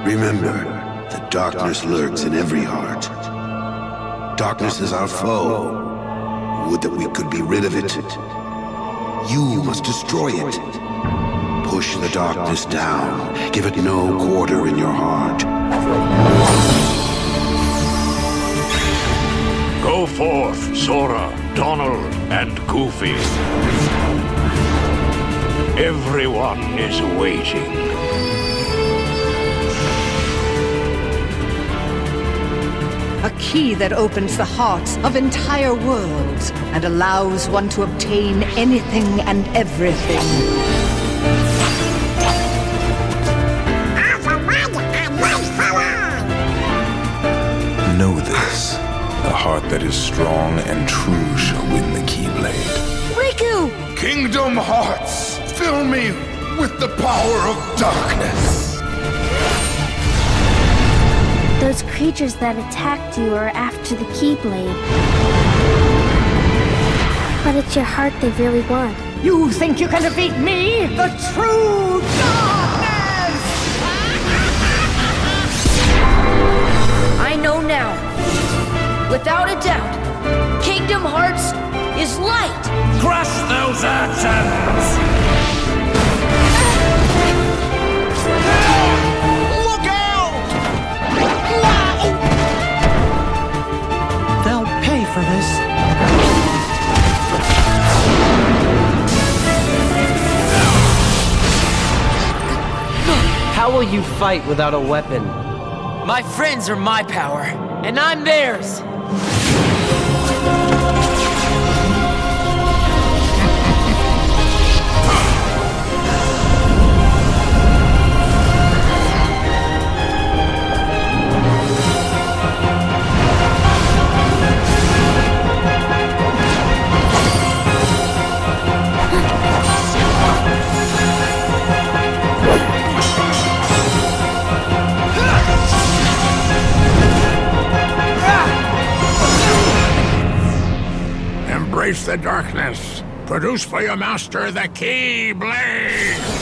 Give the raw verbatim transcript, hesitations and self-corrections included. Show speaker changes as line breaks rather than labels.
Remember, the darkness lurks in every heart. Darkness is our foe. Would that we could be rid of it. You must destroy it. Push the darkness down. Give it no quarter in your heart.
Go forth, Sora, Donald, and Goofy. Everyone is waiting.
A key that opens the hearts of entire worlds and allows one to obtain anything and everything.
Know this. The heart that is strong and true shall win the Keyblade.
Riku!
Kingdom Hearts, fill me with the power of darkness.
Those creatures that attacked you are after the Keyblade. But it's your heart they really want.
You think you can defeat me, the true darkness?
I know now. Without a doubt, Kingdom Hearts is light.
Crush those atoms!
Look out!
They'll pay for this.
How will you fight without a weapon?
My friends are my power, and I'm theirs!
Embrace the darkness. Produce for your master the Keyblade!